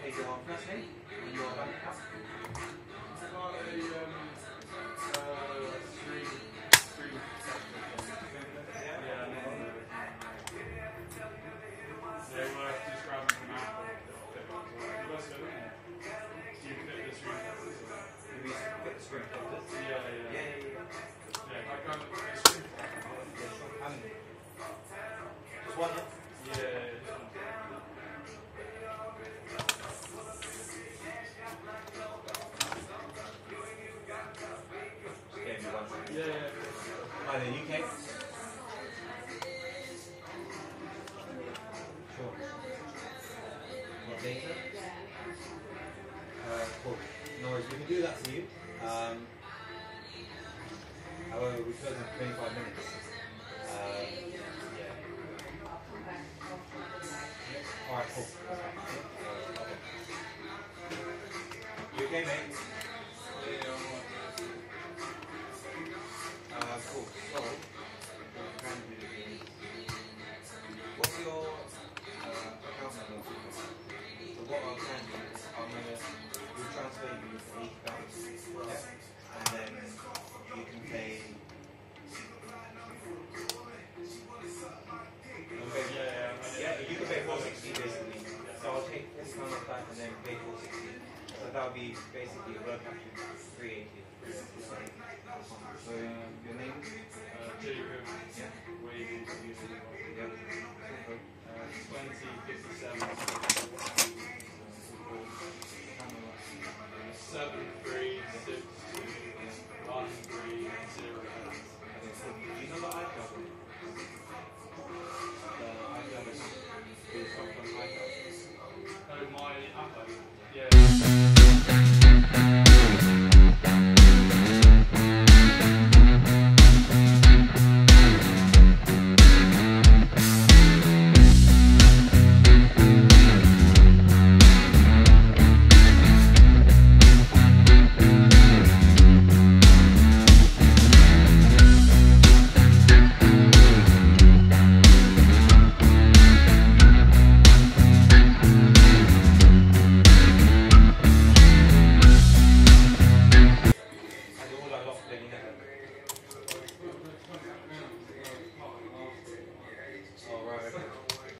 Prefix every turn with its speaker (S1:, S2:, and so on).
S1: is your first name and your bank account? By the UK? Sure. What data? Cool. No worries, we can do that for you. However, we close in 25 minutes. Yeah. Alright, cool. You okay, mate? Cool. So, what's your account number? So what I can do is we'll transfer you to £80, yeah? And then you can pay. Yeah, you can pay 460 basically. So I'll take this kind of that and then pay 460. So that'll be basically a work out to 380. So your name?
S2: Jacob.
S1: Yeah.
S2: Wade.
S1: Yeah.
S2: 2057. 7362 130.
S1: Do you know the iCloud? The iCloud is from iCloud.
S2: Oh, my iPhone. Yeah.